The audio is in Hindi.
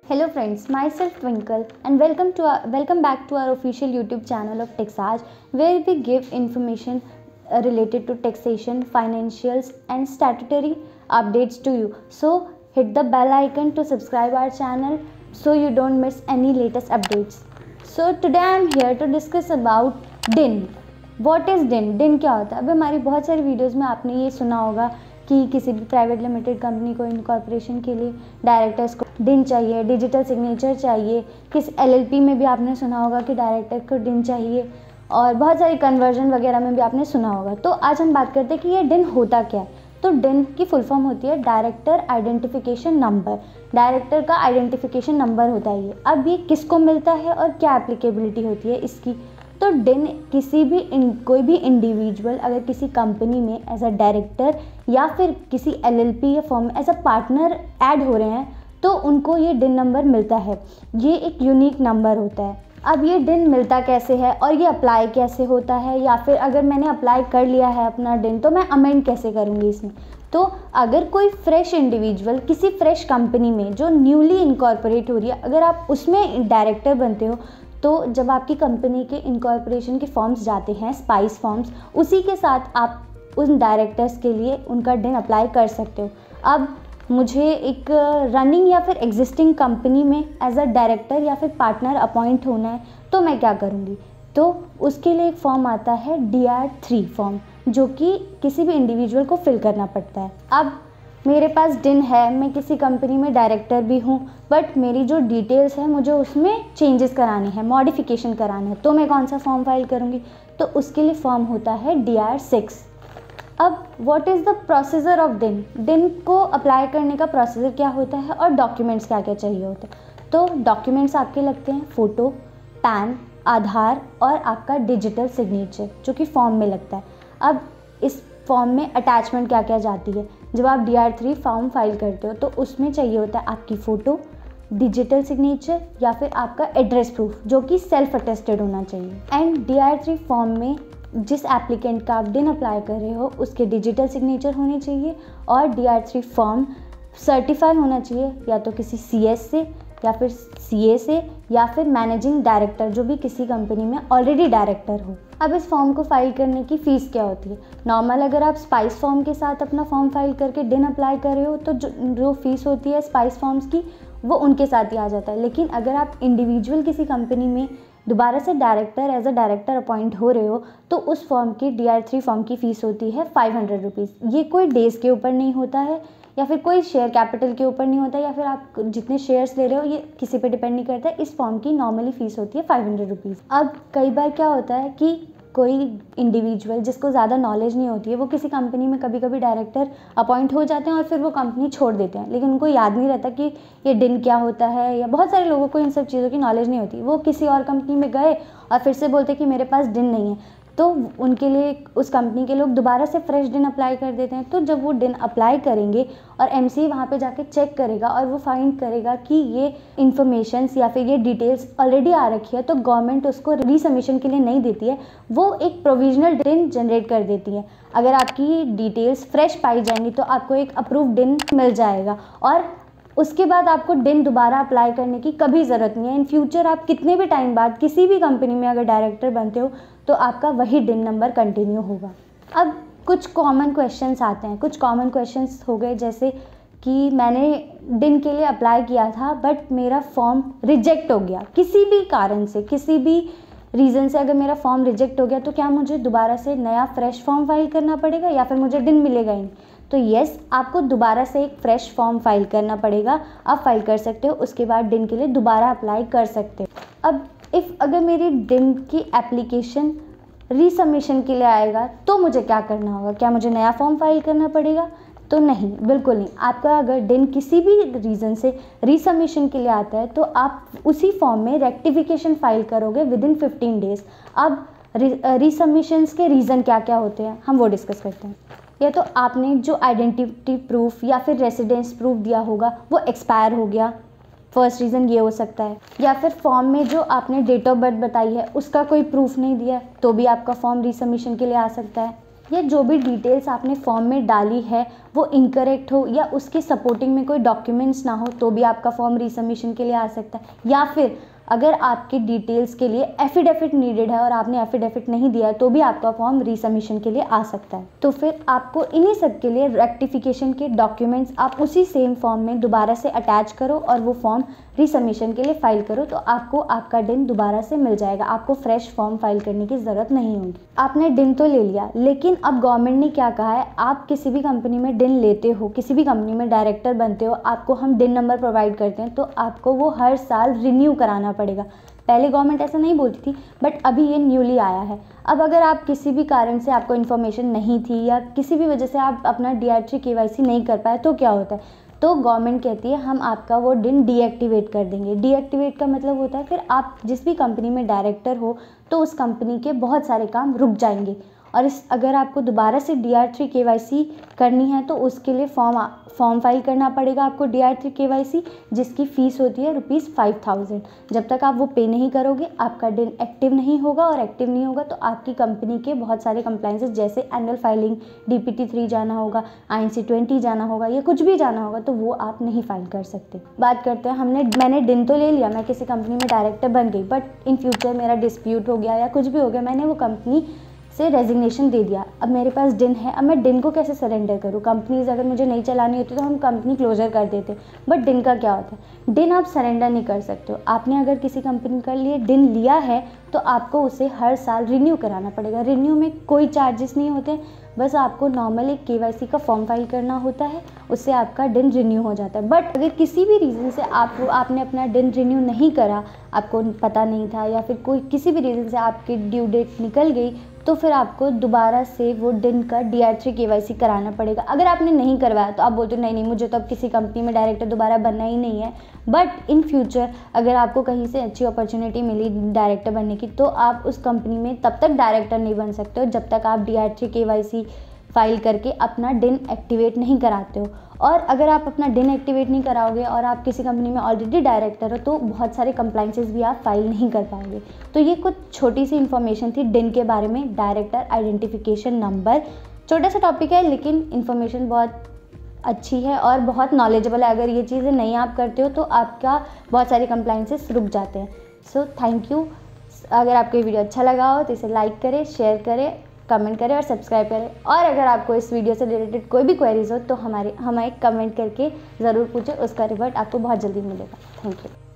Hello friends, myself Twinkle and welcome back to our official YouTube channel of Texage, where we give information related to taxation, financials and statutory updates to you. So hit the bell icon to subscribe our channel so you don't miss any latest updates. So today I am here to discuss about DIN. What is DIN? DIN क्या होता है? अब हमारी बहुत सारी वीडियोस में आपने ये सुना होगा कि किसी भी प्राइवेट लिमिटेड कंपनी को इनकॉर्पोरेशन के लिए डायरेक्टर्स को डिन चाहिए, डिजिटल सिग्नेचर चाहिए। किस एलएलपी में भी आपने सुना होगा कि डायरेक्टर को डिन चाहिए, और बहुत सारी कन्वर्जन वगैरह में भी आपने सुना होगा। तो आज हम बात करते हैं कि ये डिन होता क्या है। तो डिन की फुल फॉर्म होती है डायरेक्टर आइडेंटिफिकेशन नंबर। डायरेक्टर का आइडेंटिफिकेशन नंबर होता है ये। अब ये किसको मिलता है और क्या एप्लीकेबिलिटी होती है इसकी। तो डिन कोई भी इंडिविजुअल अगर किसी कंपनी में एज अ डायरेक्टर या फिर किसी एलएलपी या फर्म में एज अ पार्टनर ऐड हो रहे हैं तो उनको ये डिन नंबर मिलता है। ये एक यूनिक नंबर होता है। अब ये डिन मिलता कैसे है और ये अप्लाई कैसे होता है, या फिर अगर मैंने अप्लाई कर लिया है अपना डिन तो मैं अमेंड कैसे करूँगी इसमें। तो अगर कोई फ्रेश इंडिविजुअल किसी फ्रेश कंपनी में जो न्यूली इनकॉर्पोरेट हो रही है, अगर आप उसमें डायरेक्टर बनते हो तो जब आपकी कंपनी के इनकॉर्पोरेशन के फॉर्म्स जाते हैं, स्पाइस फॉर्म्स, उसी के साथ आप उन डायरेक्टर्स के लिए उनका डिन अप्लाई कर सकते हो। अब मुझे एक रनिंग या फिर एग्जिस्टिंग कंपनी में एज अ डायरेक्टर या फिर पार्टनर अपॉइंट होना है तो मैं क्या करूँगी। तो उसके लिए एक फॉर्म आता है DR3 फॉर्म, जो कि किसी भी इंडिविजुअल को फिल करना पड़ता है। अब मेरे पास डिन है, मैं किसी कंपनी में डायरेक्टर भी हूँ, बट मेरी जो डिटेल्स है मुझे उसमें चेंजेस कराने हैं, मॉडिफिकेशन कराना है, तो मैं कौन सा फॉर्म फाइल करूँगी। तो उसके लिए फॉर्म होता है DR6। अब what is the procedure of DIN. DIN को अप्लाई करने का प्रोसीजर क्या होता है और डॉक्यूमेंट्स क्या क्या चाहिए होते हैं। तो डॉक्यूमेंट्स आपके लगते हैं फ़ोटो, पैन, आधार और आपका डिजिटल सिग्नेचर जो कि फॉर्म में लगता है। अब इस फॉर्म में अटैचमेंट क्या क्या जाती है। जब आप DR3 फॉर्म फाइल करते हो तो उसमें चाहिए होता है आपकी फ़ोटो, डिजिटल सिग्नेचर या फिर आपका एड्रेस प्रूफ जो कि सेल्फ अटेस्टेड होना चाहिए। एंड DR3 फॉर्म में जिस एप्लीकेंट का आप डिन अप्लाई कर रहे हो उसके डिजिटल सिग्नेचर होने चाहिए, और DR3 फॉर्म सर्टिफाई होना चाहिए या तो किसी CS से या फिर CA से या फिर मैनेजिंग डायरेक्टर जो भी किसी कंपनी में ऑलरेडी डायरेक्टर हो। अब इस फॉर्म को फाइल करने की फ़ीस क्या होती है। नॉर्मल अगर आप स्पाइस फॉर्म के साथ अपना फॉर्म फाइल करके डिन अप्लाई कर रहे हो तो जो फीस होती है स्पाइस फॉर्म्स की वो उनके साथ ही आ जाता है। लेकिन अगर आप इंडिविजुअल किसी कंपनी में दोबारा से director as a director appoint हो रहे हो तो उस फॉर्म की DR3 फॉर्म की फ़ीस होती है 500 रुपीज़। ये कोई डेज़ के ऊपर नहीं होता है या फिर कोई शेयर कैपिटल के ऊपर नहीं होता, या फिर आप जितने शेयर्स ले रहे हो ये किसी पे डिपेंड नहीं करता है। इस फॉर्म की नॉर्मली फ़ीस होती है 500 रुपीज़। अब कई बार क्या होता है कि कोई इंडिविजुअल जिसको ज़्यादा नॉलेज नहीं होती है वो किसी कंपनी में कभी कभी डायरेक्टर अपॉइंट हो जाते हैं और फिर वो कंपनी छोड़ देते हैं, लेकिन उनको याद नहीं रहता कि ये डिन क्या होता है, या बहुत सारे लोगों को इन सब चीज़ों की नॉलेज नहीं होती। वो किसी और कंपनी में गए और फिर से बोलते कि मेरे पास डिन नहीं है, तो उनके लिए उस कंपनी के लोग दोबारा से फ्रेश डिन अप्लाई कर देते हैं। तो जब वो डिन अप्लाई करेंगे और MC वहाँ पे जाके चेक करेगा और वो फाइंड करेगा कि ये इन्फॉर्मेशंस या फिर ये डिटेल्स ऑलरेडी आ रखी है, तो गवर्नमेंट उसको रीसबमिशन के लिए नहीं देती है, वो एक प्रोविजनल डिन जनरेट कर देती है। अगर आपकी डिटेल्स फ्रेश पाई जाएंगी तो आपको एक अप्रूव डिन मिल जाएगा, और उसके बाद आपको डिन दोबारा अप्लाई करने की कभी ज़रूरत नहीं है। इन फ्यूचर आप कितने भी टाइम बाद किसी भी कंपनी में अगर डायरेक्टर बनते हो तो आपका वही डिन नंबर कंटिन्यू होगा। अब कुछ कॉमन क्वेश्चंस आते हैं। कुछ कॉमन क्वेश्चंस हो गए जैसे कि मैंने डिन के लिए अप्लाई किया था बट मेरा फॉर्म रिजेक्ट हो गया किसी भी कारण से, किसी भी रीज़न से अगर मेरा फॉर्म रिजेक्ट हो गया तो क्या मुझे दोबारा से नया फ्रेश फॉर्म फाइल करना पड़ेगा या फिर मुझे डिन मिलेगा ही नहीं। तो येस, आपको दोबारा से एक फ्रेश फॉर्म फाइल करना पड़ेगा। आप फाइल कर सकते हो, उसके बाद डिन के लिए दोबारा अप्लाई कर सकते हो। अब अगर मेरी डिन की एप्लीकेशन रीसबमिशन के लिए आएगा तो मुझे क्या करना होगा। क्या मुझे नया फॉर्म फाइल करना पड़ेगा? तो नहीं, बिल्कुल नहीं। आपका अगर डिन किसी भी रीज़न से रीसबमिशन के लिए आता है तो आप उसी फॉर्म में रेक्टिफिकेशन फाइल करोगे विदिन 15 डेज़। अब रीसबमिशंस के रीज़न क्या क्या होते हैं हम वो डिस्कस करते हैं। या तो आपने जो आइडेंटिटी प्रूफ या फिर रेसिडेंस प्रूफ दिया होगा वो एक्सपायर हो गया, फर्स्ट रीज़न ये हो सकता है। या फिर फॉर्म में जो आपने डेट ऑफ बर्थ बताई है उसका कोई प्रूफ नहीं दिया तो भी आपका फॉर्म रीसबमिशन के लिए आ सकता है। या जो भी डिटेल्स आपने फॉर्म में डाली है वो इनकरेक्ट हो या उसके सपोर्टिंग में कोई डॉक्यूमेंट्स ना हो तो भी आपका फॉर्म रीसबमिशन के लिए आ सकता है। या फिर अगर आपके डिटेल्स के लिए एफिडेविट नीडेड है और आपने एफिडेविट नहीं दिया है तो भी आपका फॉर्म रीसबमिशन के लिए आ सकता है। तो फिर आपको इन्हीं सब के लिए रेक्टिफिकेशन के डॉक्यूमेंट्स आप उसी सेम फॉर्म में दोबारा से अटैच करो और वो फॉर्म रीसबमिशन के लिए फाइल करो, तो आपको आपका डिन दोबारा से मिल जाएगा। आपको फ्रेश फॉर्म फाइल करने की ज़रूरत नहीं होगी। आपने डिन तो ले लिया, लेकिन अब गवर्नमेंट ने क्या कहा है, आप किसी भी कंपनी में डिन लेते हो, किसी भी कंपनी में डायरेक्टर बनते हो, आपको हम डिन नंबर प्रोवाइड करते हैं, तो आपको वो हर साल रिन्यू कराना पड़ेगा। पहले गवर्नमेंट ऐसा नहीं बोलती थी, बट अभी ये न्यूली आया है। अब अगर आप किसी भी कारण से आपको इन्फॉर्मेशन नहीं थी या किसी भी वजह से आप अपना DRT KYC नहीं कर पाए तो क्या होता है, तो गवर्नमेंट कहती है हम आपका वो डिन डीएक्टिवेट कर देंगे। डीएक्टिवेट का मतलब होता है फिर आप जिस भी कंपनी में डायरेक्टर हो तो उस कंपनी के बहुत सारे काम रुक जाएंगे, और अगर आपको दोबारा से DRT KYC करनी है तो उसके लिए फॉर्म फाइल करना पड़ेगा आपको DRT KYC, जिसकी फ़ीस होती है ₹5000। जब तक आप वो पे नहीं करोगे आपका डिन एक्टिव नहीं होगा, और एक्टिव नहीं होगा तो आपकी कंपनी के बहुत सारे कंप्लाइंसेस जैसे एनुअल फाइलिंग, DPT 3 जाना होगा, INC 20 जाना होगा या कुछ भी जाना होगा तो वो आप नहीं फाइल कर सकते। बात करते हैं मैंने डिन तो ले लिया, मैं किसी कंपनी में डायरेक्टर बन गई, बट इन फ्यूचर मेरा डिस्प्यूट हो गया या कुछ भी हो गया, मैंने वो कंपनी से रेजिग्नेशन दे दिया, अब मेरे पास डिन है, अब मैं डिन को कैसे सरेंडर करूँ। कंपनीज अगर मुझे नहीं चलानी होती तो हम कंपनी क्लोजर कर देते, बट डिन का क्या होता है, डिन आप सरेंडर नहीं कर सकते हो। आपने अगर किसी कंपनी के लिए डिन लिया है तो आपको उसे हर साल रिन्यू कराना पड़ेगा। रिन्यू में कोई चार्जेस नहीं होते, बस आपको नॉर्मल एक KYC का फॉर्म फाइल करना होता है, उससे आपका डिन रिन्यू हो जाता है। बट अगर किसी भी रीज़न से आपने अपना डिन रिन्यू नहीं करा, आपको पता नहीं था या फिर किसी भी रीज़न से आपकी ड्यू डेट निकल गई, तो फिर आपको दोबारा से वो डिन का DRT KYC कराना पड़ेगा। अगर आपने नहीं करवाया तो आप बोलते हो नहीं मुझे तो अब किसी कंपनी में डायरेक्टर दोबारा बनना ही नहीं है, बट इन फ्यूचर अगर आपको कहीं से अच्छी अपॉर्चुनिटी मिली डायरेक्टर बनने की तो आप उस कंपनी में तब तक डायरेक्टर नहीं बन सकते हो जब तक आप DRT KYC फाइल करके अपना डिन एक्टिवेट नहीं कराते हो। और अगर आप अपना डिन एक्टिवेट नहीं कराओगे और आप किसी कंपनी में ऑलरेडी डायरेक्टर हो तो बहुत सारे कंप्लाइंसेस भी आप फाइल नहीं कर पाओगे। तो ये कुछ छोटी सी इन्फॉर्मेशन थी डिन के बारे में, डायरेक्टर आइडेंटिफिकेशन नंबर। छोटा सा टॉपिक है लेकिन इन्फॉर्मेशन बहुत अच्छी है और बहुत नॉलेजेबल है। अगर ये चीज़ें नहीं आप करते हो तो आपका बहुत सारे कंप्लाइंसेस रुक जाते हैं। So thank you. अगर आपको ये वीडियो अच्छा लगा हो तो इसे लाइक करें, शेयर करें, कमेंट करें और सब्सक्राइब करें। और अगर आपको इस वीडियो से रिलेटेड कोई भी क्वेरीज हो तो हमें कमेंट करके ज़रूर पूछें, उसका रिवर्ट आपको बहुत जल्दी मिलेगा। Thank you.